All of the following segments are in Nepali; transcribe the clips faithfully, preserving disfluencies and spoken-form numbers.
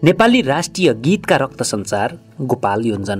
नेपाली राष्ट्रिय गीतका रक्त सञ्चार गोपाल योन्जन।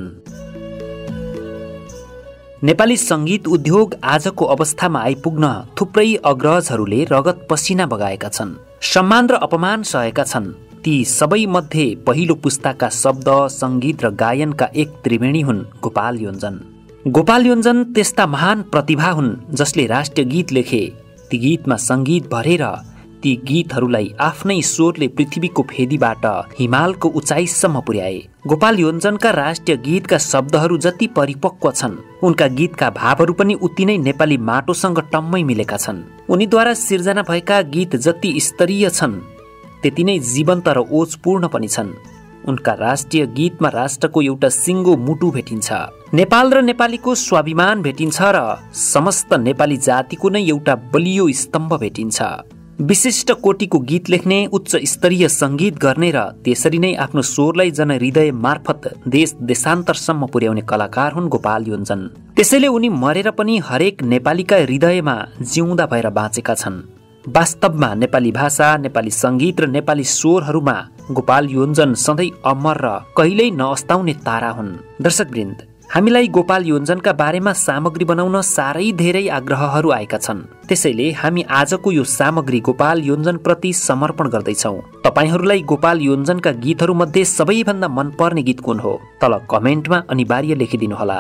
नेपाली सङ्गीत उद्योग आजको अवस्थामा आइपुग्न थुप्रै अग्रजहरूले रगत पसिना बगाएका छन्, सम्मान र अपमान सहेका छन्। ती सबै मध्ये पहिलो पुस्ताका शब्द, सङ्गीत र गायनका एक त्रिवेणी हुन् गोपाल योन्जन। गोपाल योन्जन त्यस्ता महान प्रतिभा हुन् जसले राष्ट्रिय गीत लेखे, ती गीतमा सङ्गीत भरेर ती गीतहरूलाई आफ्नै स्वरले पृथ्वीको फेदीबाट हिमालको उचाइसम्म पुर्याए। गोपाल योन्जनका राष्ट्रिय गीतका शब्दहरू जति परिपक्व छन्, उनका गीतका भावहरू पनि उति नै नेपाली माटोसँग टम्मै मिलेका छन्। उनीद्वारा सिर्जना भएका गीत जति स्तरीय छन्, त्यति नै जीवन्त र ओजपूर्ण पनि छन्। उनका राष्ट्रिय गीतमा राष्ट्रको एउटा सिङ्गो मुटु भेटिन्छ, नेपाल र नेपालीको स्वाभिमान भेटिन्छ र समस्त नेपाली जातिको नै एउटा बलियो स्तम्भ भेटिन्छ। विशिष्ट कोटिको गीत लेख्ने, उच्च स्तरीय सङ्गीत गर्ने र त्यसरी नै आफ्नो स्वरलाई जनहृदय मार्फत देश देशान्तरसम्म पुर्याउने कलाकार हुन् गोपाल योन्जन। त्यसैले उनी मरेर पनि हरेक नेपालीका हृदयमा जिउँदा भएर बाँचेका छन्। वास्तवमा नेपाली भाषा, नेपाली सङ्गीत र नेपाली स्वरहरूमा गोपाल योन्जन सधैँ अमर र कहिल्यै नअस्ताउने तारा हुन्। दर्शकवृन्द, हामीलाई गोपाल योन्जनका बारेमा सामग्री बनाउन साह्रै धेरै आग्रहहरू आएका छन्। त्यसैले हामी आजको यो सामग्री गोपाल योन्जन प्रति समर्पण गर्दैछौँ। तपाईहरूलाई गोपाल योन्जनका गीतहरू मध्ये सबैभन्दा मनपर्ने गीत कुन हो? तल कमेन्टमा अनिवार्य लेखिदिनुहोला।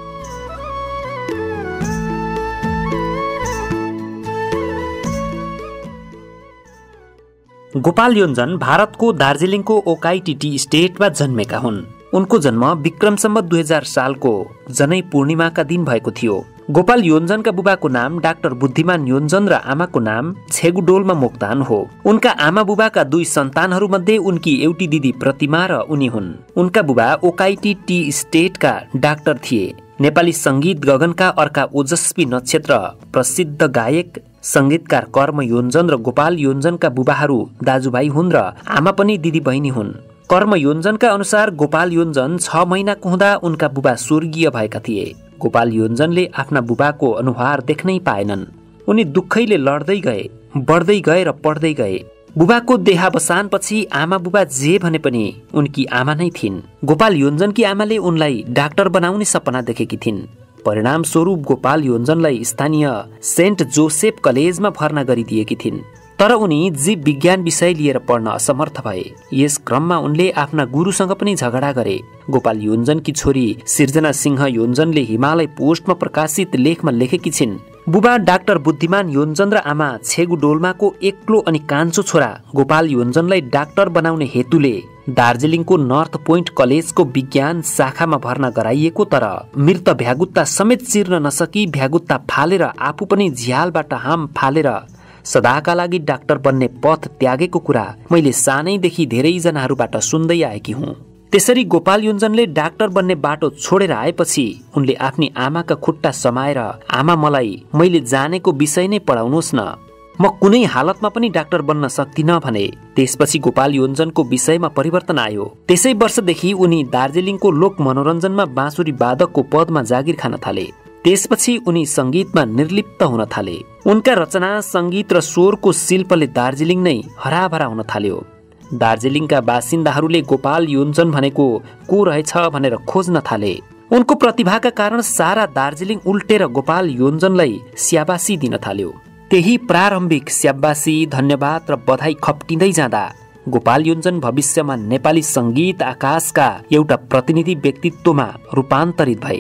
गोपाल योन्जन भारतको दार्जिलिङको ओकाई टी स्टेटमा जन्मेका हुन्। उनको जन्म विक्रम सम्वत दुई हजार सालको जनै पूर्णिमाका दिन भएको थियो। गोपाल योन्जनका बुबाको नाम डाक्टर बुद्धिमान योन्जन र आमाको नाम छेगुडोल्मा मोक्तान हो। उनका आमा बुबाका दुई सन्तानहरू मध्ये उनकी एउटी दिदी प्रतिमा र उनी हुन्। उनका बुबा ओकाई टी स्टेटका डाक्टर थिए। नेपाली सङ्गीत गगनका अर्का ओजस्वी नक्षत्र प्रसिद्ध गायक सङ्गीतकार कर्म योन्जन र गोपाल योन्जनका बुबाहरू दाजुभाइ हुन् र आमा पनि दिदी बहिनी हुन्। कर्म योन्जनका अनुसार गोपाल योन्जन छ महिनाको हुँदा उनका बुबा स्वर्गीय भएका थिए। गोपाल योन्जनले आफ्ना बुबाको अनुहार देख्नै पाएनन्। उनी दुःखैले लड्दै गए, बढ्दै गए र पढ्दै गए। बुबाको देहावसानपछि आमा बुबा जे भने पनि उनकी आमा नै थिइन्। गोपाल योन्जनकी आमाले उनलाई डाक्टर बनाउने सपना देखेकी थिइन्। परिणाम स्वरूप गोपाल योन्जनलाई स्थानीय सेन्ट जोसेफ कलेजमा भर्ना गरिदिएकी थिइन्। तर उनी जीव विज्ञान विषय लिएर पढ्न असमर्थ भए। यस क्रममा उनले आफ्ना गुरुसँग पनि झगडा गरे। गोपाल योन्जनकी छोरी सिर्जना सिंह योन्जनले हिमालय पोस्टमा प्रकाशित लेखमा लेखेकी छिन्, बुबा डाक्टर बुद्धिमान योन्जन र आमा छेगुडोल्माको एक्लो अनि कान्छो छोरा गोपाल योन्जनलाई डाक्टर बनाउने हेतुले दार्जिलिङको नर्थ पोइन्ट कलेजको विज्ञान शाखामा भर्ना गराइएको, तर मृत भ्यागुत्ता समेत चिर्न नसकी भ्यागुत्ता फालेर आफू पनि झ्यालबाट हाम फालेर सदाका लागि डाक्टर बन्ने पथ त्यागेको कुरा मैले सानैदेखि धेरैजनाहरूबाट सुन्दै आएकी हुँ। त्यसरी गोपाल योन्जनले डाक्टर बन्ने बाटो छोडेर आएपछि उनले आफ्नी आमाका खुट्टा समाएर, आमा मलाई मैले जानेको विषय नै पढाउनुहोस् न, म कुनै हालतमा पनि डाक्टर बन्न सक्दिनँ भने। त्यसपछि गोपाल योन्जनको विषयमा परिवर्तन आयो। त्यसै वर्षदेखि उनी दार्जिलिङको लोक मनोरञ्जनमा बाँसुरी वादकको पदमा जागिर खान थाले। त्यसपछि उनी सङ्गीतमा निर्लिप्त हुन थाले। उनका रचना, सङ्गीत र स्वरको शिल्पले दार्जिलिङ नै हराभरा हुन थाल्यो। दार्जिलिङका बासिन्दाहरूले गोपाल योन्जन भनेको को रहेछ भनेर खोज्न थाले। उनको प्रतिभाका कारण सारा दार्जिलिङ उल्टेर गोपाल योन्जनलाई स्याबासी दिन थाल्यो। त्यही प्रारम्भिक स्याबासी, धन्यवाद र बधाई खप्टिँदै जाँदा गोपाल योन्जन भविष्यमा नेपाली सङ्गीत आकाशका एउटा प्रतिनिधि व्यक्तित्वमा रूपान्तरित भए।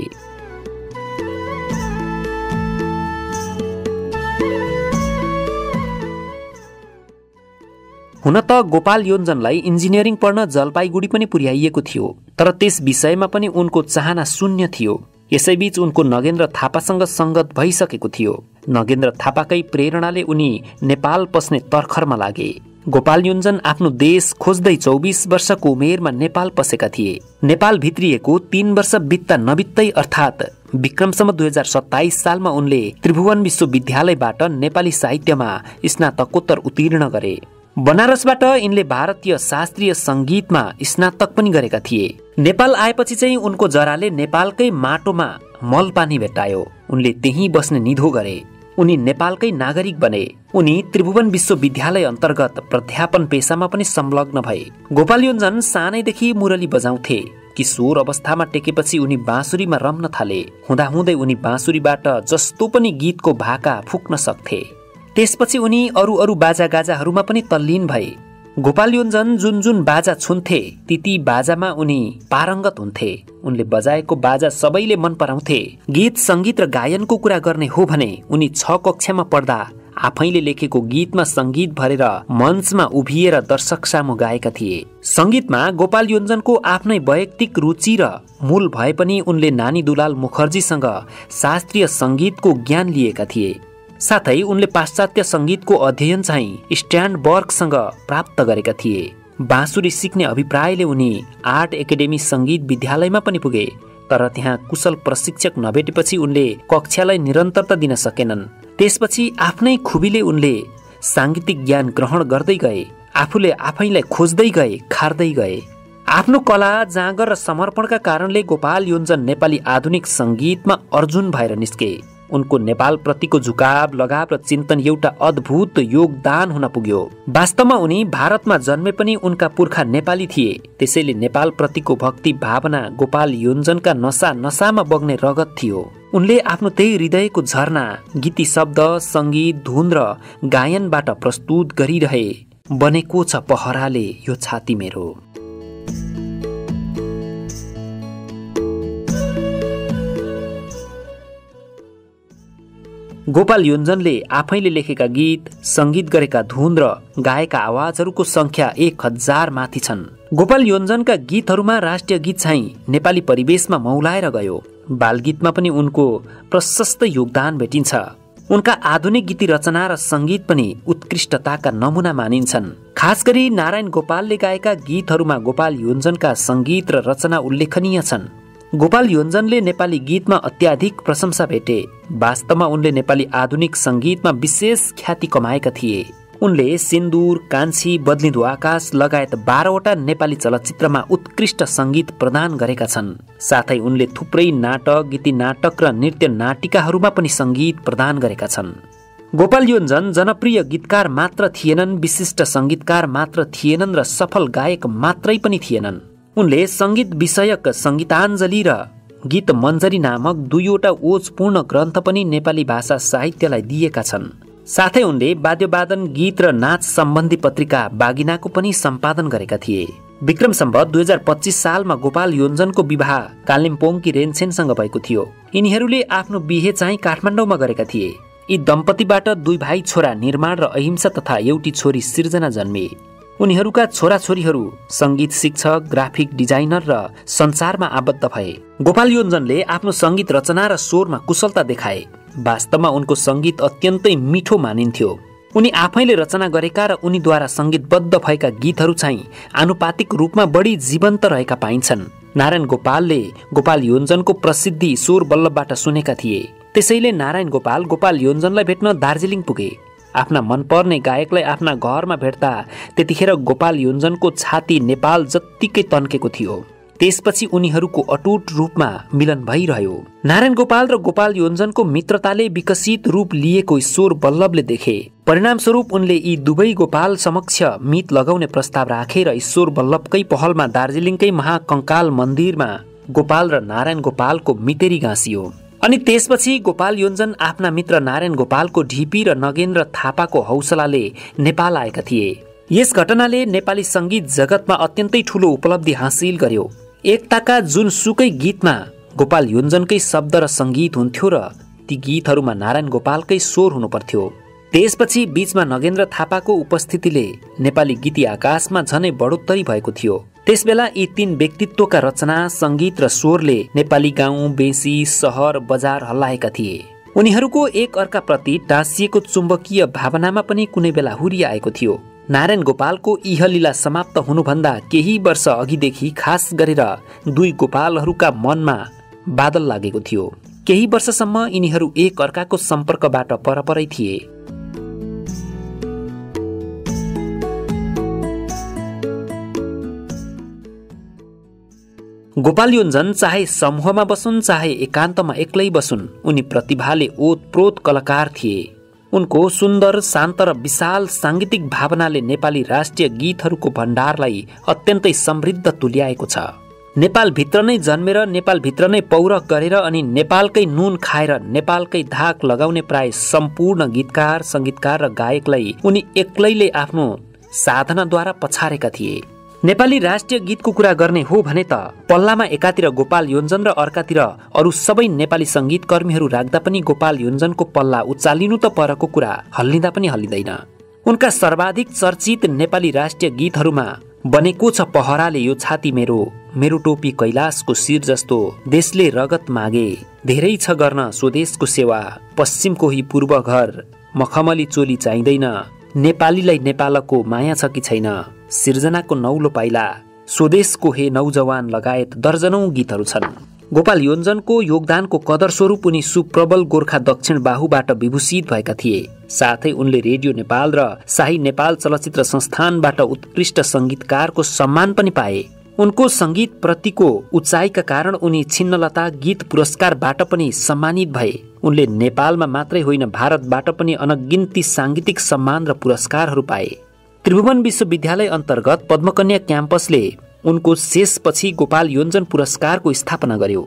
हुन त गोपाल योन्जनलाई इन्जिनियरिङ पढ्न जलपाइगुडी पनि पुर्याइएको थियो, तर त्यस विषयमा पनि उनको चाहना शून्य थियो। यसैबीच उनको नगेन्द्र थापासँग सङ्गत भइसकेको थियो। नगेन्द्र थापाकै प्रेरणाले उनी नेपाल पस्ने तर्खरमा लागे। गोपाल योन्जन आफ्नो देश खोज्दै चौबिस वर्षको उमेरमा नेपाल पसेका थिए। नेपाल भित्रिएको तीन वर्ष बित्ता नबित्दै अर्थात् विक्रम सम्वत दुई हजार सत्ताइस सालमा उनले त्रिभुवन विश्वविद्यालयबाट नेपाली साहित्यमा स्नातकोत्तर उत्तीर्ण गरे। बनारसबाट यिनले भारतीय शास्त्रीय सङ्गीतमा स्नातक पनि गरेका थिए। नेपाल आएपछि चाहिँ उनको जराले नेपालकै माटोमा मल पानी भेटायो। उनले त्यहीँ बस्ने निधो गरे। उनी नेपालकै नागरिक बने। उनी त्रिभुवन विश्वविद्यालय अन्तर्गत प्राध्यापन पेसामा पनि संलग्न भए। गोपाल योन्जन सानैदेखि मुरली बजाउँथे। किशोर अवस्थामा टेकेपछि उनी बाँसुरीमा रम्न थाले। हुँदाहुँदै उनी बाँसुरीबाट जस्तो पनि गीतको भाका फुक्न सक्थे। त्यसपछि उनी अरू अरू बाजा गाजाहरूमा पनि तल्लीन भए। गोपाल योन्जन जुन जुन बाजा छुन्थे ती ती बाजामा उनी पारङ्गत हुन्थे। उनले बजाएको बाजा सबैले मन पराउँथे। गीत सङ्गीत र गायनको कुरा गर्ने हो भने उनी छ कक्षामा पढ्दा आफैले लेखेको गीतमा सङ्गीत भरेर मञ्चमा उभिएर दर्शक सामु गाएका थिए। सङ्गीतमा गोपाल योन्जनको आफ्नै वैयक्तिक रुचि र मूल भए पनि उनले नानी दुलाल मुखर्जीसँग शास्त्रीय सङ्गीतको ज्ञान लिएका थिए। साथै उनले पाश्चात्य सङ्गीतको अध्ययन चाहिँ स्ट्यान्डबर्गसँग प्राप्त गरेका थिए। बाँसुरी सिक्ने अभिप्रायले उनी आर्ट एकाडेमी सङ्गीत विद्यालयमा पनि पुगे, तर त्यहाँ कुशल प्रशिक्षक नभेटेपछि उनले कक्षालाई निरन्तरता दिन सकेनन्। त्यसपछि आफ्नै खुबीले उनले साङ्गीतिक ज्ञान ग्रहण गर्दै गए। आफूले आफैलाई खोज्दै गए, खार्दै गए। आफ्नो कला, जाँगर र समर्पणका कारणले गोपाल योन्जन नेपाली आधुनिक सङ्गीतमा अर्जुन भएर निस्के। उनको नेपाल प्रतिको झुकाव, लगाव र चिन्तन एउटा अद्भुत योगदान हुन पुग्यो। वास्तवमा उनी भारतमा जन्मे पनि उनका पुर्खा नेपाली थिए। त्यसैले नेपाल प्रतिको भक्ति भावना गोपाल योन्जनका नसा नसामा बग्ने रगत थियो। उनले आफ्नो त्यही हृदयको झरना गीती शब्द, सङ्गीत, धुन र गायनबाट प्रस्तुत गरिरहे। बनेको छ पहराले यो छाती मेरो। गोपाल योन्जनले आफैले लेखेका गीत, सङ्गीत गरेका धुन र गाएका आवाजहरूको संख्या एक हजार माथि छन्। गोपाल योन्जनका गीतहरूमा राष्ट्रिय गीत चाहिँ नेपाली परिवेशमा मौलाएर गयो। बालगीतमा पनि उनको प्रशस्त योगदान भेटिन्छ। उनका आधुनिक गीती रचना र सङ्गीत पनि उत्कृष्टताका नमुना मानिन्छन्। खास गरी नारायण गोपालले गाएका गीतहरूमा गोपाल योन्जनका सङ्गीत र रचना उल्लेखनीय छन्। गोपाल योन्जनले नेपाली गीतमा अत्याधिक प्रशंसा भेटे। वास्तवमा उनले नेपाली आधुनिक सङ्गीतमा विशेष ख्याति कमाएका थिए। उनले सिन्दुर, कान्छी, बदलिँदो आकाश लगायत बाह्रवटा नेपाली चलचित्रमा उत्कृष्ट सङ्गीत प्रदान गरेका छन्। साथै उनले थुप्रै नाटक, गीती नाटक र नृत्य नाटिकाहरूमा पनि सङ्गीत प्रदान गरेका छन्। गोपाल योन्जन जनप्रिय गीतकार मात्र थिएनन्, विशिष्ट सङ्गीतकार मात्र थिएनन् र सफल गायक मात्रै पनि थिएनन्। उनले सङ्गीत विषयक सङ्गीताञ्जली र गीत मञ्जरी नामक दुईवटा ओजपूर्ण ग्रन्थ पनि नेपाली भाषा साहित्यलाई दिएका छन्। साथै उनले वाद्यवादन, गीत र नाच सम्बन्धी पत्रिका बागिनाको पनि सम्पादन गरेका थिए। विक्रम सम्वत दुई हजार पच्चिस सालमा गोपाल योन्जनको विवाह कालिम्पोङकी रेन्सेनसँग भएको थियो। यिनीहरूले आफ्नो बिहे चाहिँ काठमाडौँमा गरेका थिए। यी दम्पतिबाट दुई भाइ छोरा निर्माण र अहिंसा तथा एउटी छोरी सिर्जना जन्मे। उनीहरूका छोराछोरीहरू सङ्गीत शिक्षक, ग्राफिक डिजाइनर र सञ्चारमा आबद्ध भए। गोपाल योन्जनले आफ्नो सङ्गीत रचना र स्वरमा कुशलता देखाए। वास्तवमा उनको सङ्गीत अत्यन्तै मिठो मानिन्थ्यो। उनी आफैले रचना गरेका र उनीद्वारा सङ्गीतबद्ध भएका गीतहरू चाहिँ आनुपातिक रूपमा बढी जीवन्त रहेका पाइन्छन्। नारायण गोपालले गोपाल योन्जनको प्रसिद्धि ईश्वर बल्लभबाट सुनेका थिए। त्यसैले नारायण गोपाल गोपाल योन्जनलाई भेट्न दार्जिलिङ पुगे। आफ्ना मनपर्ने गायकलाई आफ्ना घरमा भेट्दा त्यतिखेर गोपाल योन्जनको छाती नेपाल जत्तिकै तन्केको थियो। त्यसपछि उनीहरूको अटुट रूपमा मिलन भइरह्यो। नारायण गोपाल र गोपाल योन्जनको मित्रताले विकसित रूप लिएको ईश्वर बल्लभले देखे। परिणामस्वरूप उनले यी दुवै गोपाल समक्ष मित लगाउने प्रस्ताव राखेर ईश्वर बल्लभकै पहलमा दार्जिलिङकै महाकङ्काल मन्दिरमा गोपाल र नारायण गोपालको मितेरी गाँसियो। अनि त्यसपछि गोपाल योन्जन आफ्ना मित्र नारायण गोपालको ढिपी र नगेन्द्र थापाको हौसलाले नेपाल आएका थिए। यस घटनाले नेपाली सङ्गीत जगतमा अत्यन्तै ठूलो उपलब्धि हासिल गर्यो। एकताका जुन सुकै गीतमा गोपाल योन्जनकै शब्द र सङ्गीत हुन्थ्यो र ती गीतहरूमा नारायण गोपालकै स्वर हुनुपर्थ्यो। त्यसपछि बीचमा नगेन्द्र थापाको उपस्थितिले नेपाली गीती आकाशमा झनै बढोत्तरी भएको थियो। त्यसबेला यी तीन व्यक्तित्वका रचना, सङ्गीत र स्वरले नेपाली गाउँ, बेसी, सहर, बजार हल्लाएका थिए। उनीहरूको एक अर्का प्रति टाँसिएको चुम्बकीय भावनामा पनि कुनै बेला हुरी आएको थियो। नारायण गोपालको इहलीला समाप्त हुनुभन्दा केही वर्ष अघिदेखि खास गरेर दुई गोपालहरूका मनमा बादल लागेको थियो। केही वर्षसम्म यिनीहरू एक अर्काको सम्पर्कबाट परपरै थिए। गोपाल योन्जन चाहे समूहमा बसुन् चाहे एकान्तमा एक्लै बसुन् उनी प्रतिभाले ओतप्रोत कलाकार थिए। उनको सुन्दर शान्त र विशाल साङ्गीतिक भावनाले नेपाली राष्ट्रिय गीतहरूको भण्डारलाई अत्यन्तै समृद्ध तुल्याएको छ। नेपालभित्र नै जन्मेर नेपालभित्र नै पौरख गरेर अनि नेपालकै नुन खाएर नेपालकै धाक लगाउने प्राय सम्पूर्ण गीतकार संगीतकार र गायकलाई उनी एक्लैले आफ्नो साधनाद्वारा पछारेका थिए। नेपाली राष्ट्रिय गीतको कुरा गर्ने हो भने त पल्लामा एकातिर गोपाल योन्जन र अर्कातिर अरू सबै नेपाली संगीत कर्मीहरू राख्दा पनि गोपाल योन्जनको पल्ला उचालिनु त परको कुरा हल्लिँदा पनि हल्लिँदैन। उनका सर्वाधिक चर्चित नेपाली राष्ट्रिय गीतहरूमा बनेको छ पहराले यो छाती मेरो, मेरो टोपी कैलाशको शिर जस्तो, देशले रगत मागे, धेरै छ गर्न स्वदेशको सेवा, पश्चिमको ही पूर्व घर, मखमली चोली चाहिँदैन, नेपालीलाई नेपालको माया छ कि छैन, सिर्जनाको नौलो पाइला, स्वदेशको हे नौजवान लगायत दर्जनौं गीतहरू छन्। गोपाल योन्जनको योगदानको कदर स्वरूप उनी सुप्रबल गोर्खा दक्षिण बाहुबाट विभूषित भएका थिए। साथै उनले रेडियो नेपाल र शाही नेपाल चलचित्र संस्थानबाट उत्कृष्ट संगीतकारको सम्मान पनि पाए। उनको संगीत प्रतिको उचाइका कारण उनी छिन्नलता गीत पुरस्कारबाट पनि सम्मानित भए। उनले नेपालमा मात्रै होइन भारतबाट पनि अनगिन्ती सांगीतिक सम्मान र पुरस्कारहरू पाए। त्रिभुवन विश्वविद्यालय अन्तर्गत पद्मकन्या क्याम्पसले उनको शेषपछि गोपाल योन्जन पुरस्कारको स्थापना गर्यो।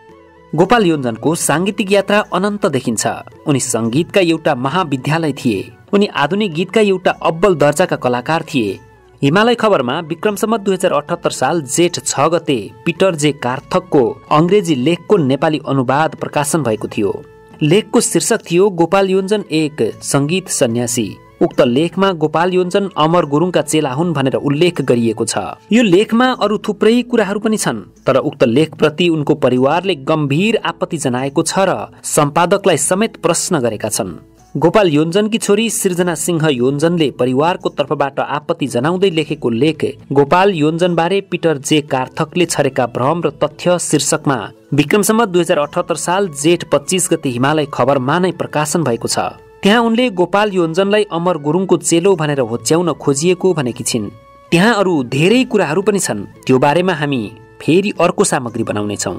गोपाल योन्जनको सांगीतिक यात्रा अनन्त देखिन्छ। उनी संगीतका एउटा महाविद्यालय थिए। उनी आधुनिक गीतका एउटा अब्बल दर्जाका कलाकार थिए। हिमालय खबरमा विक्रम सम्वत दुई हजार अठहत्तर साल जेठ छ गते पिटर जे कार्थकको अंग्रेजी लेखको नेपाली अनुवाद प्रकाशन भएको थियो। लेखको शीर्षक थियो गोपाल योन्जन एक संगीत सन्यासी। उक्त लेखमा गोपाल योन्जन अमर गुरुङका चेला हुन् भनेर उल्लेख गरिएको छ। यो लेखमा अरू थुप्रै कुराहरू पनि छन्, तर उक्त लेखप्रति उनको परिवारले गम्भीर आपत्ति जनाएको छ र सम्पादकलाई समेत प्रश्न गरेका छन्। गोपाल योन्जनकी छोरी सृजना सिंह योन्जनले परिवारको तर्फबाट आपत्ति जनाउँदै लेखेको लेख गोपाल योन्जनबारे पिटर जे कार्थकले छरेका भ्रम र तथ्य शीर्षकमा विक्रम सम्वत दुई हजार अठहत्तर साल जेठ पच्चीस गते हिमालय खबरमा नै प्रकाशन भएको छ। त्यहाँ उनले गोपाल योन्जनलाई अमर गुरुङको चेलो भनेर होच्याउन खोजिएको भनेकी छिन्। त्यहाँ अरू धेरै कुराहरू पनि छन्, त्यो बारेमा हामी फेरि अर्को सामग्री बनाउनेछौँ।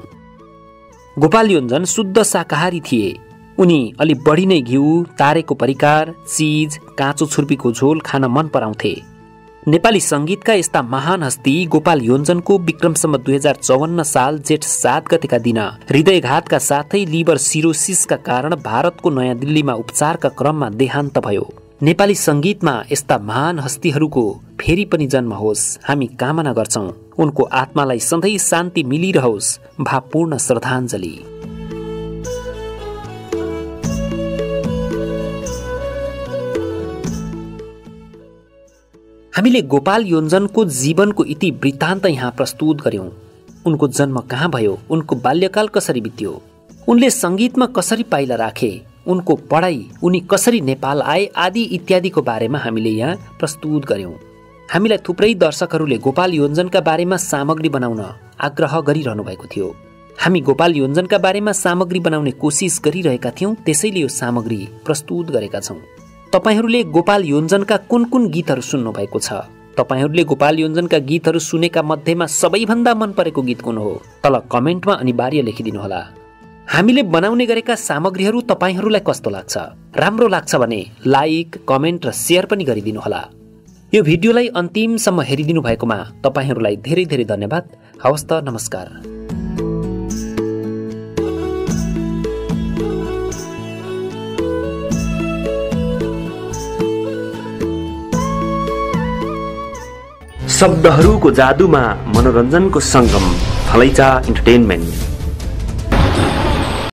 गोपाल योन्जन शुद्ध शाकाहारी थिए। उनी अलि बढी नै घिउ, तारेको परिकार, चीज, काँचो छुर्पीको झोल खान मन पराउँथे। नेपाली संगीतका यस्ता महान हस्ती गोपाल योन्जनको विक्रम सम्वत दुई हजार चौवन्न साल जेठ सात गतेका दिन हृदयघातका साथै लिभर सिरोसिसका कारण भारतको नयाँ दिल्लीमा उपचारका क्रममा देहान्त भयो। नेपाली संगीतमा यस्ता महान हस्तीहरूको फेरि पनि जन्म होस् हामी कामना गर्छौं। उनको आत्मालाई सधैँ शान्ति मिलिरहोस्। भावपूर्ण श्रद्धाञ्जली। हामीले गोपाल योन्जनको जीवनको इति वृत्तान्त यहाँ प्रस्तुत गर्यौं। उनको जन्म कहाँ भयो, उनको बाल्यकाल कसरी बित्यो, उनले संगीतमा कसरी पाइला राखे, उनको पढाइ, उनी कसरी नेपाल आए आदि इत्यादिको बारेमा हामीले यहाँ प्रस्तुत गर्यौं। हामीलाई थुप्रै दर्शकहरूले गोपाल योन्जनका बारेमा सामग्री बनाउन आग्रह गरिरहनु भएको थियो। हामी गोपाल योन्जनका बारेमा सामग्री बनाउने कोसिस गरिरहेका थियौं, त्यसैले यो सामग्री प्रस्तुत गरेका छौं। तपाईहरूले गोपाल योन्जनका कुन कुन गीतहरू सुन्नु भएको छ? तपाईहरूले गोपाल योन्जनका गीतहरू सुनेका मध्येमा सबैभन्दा मन परेको गीत कुन हो? तल कमेन्टमा अनिवार्य लेखिदिनुहोला। हामीले बनाउने गरेका सामग्रीहरू तपाईहरूलाई कस्तो लाग्छ? राम्रो लाग्छ भने लाइक, कमेन्ट र शेयर पनि गरिदिनुहोला। यो भिडियोलाई अन्तिमसम्म हेरिदिनु भएकोमा तपाईहरूलाई धेरै धेरै धन्यवाद। हवस् त, नमस्कार। शब्दहरूको जादुमा मनोरञ्जनको सङ्गम, थलैचा इन्टरटेनमेन्ट।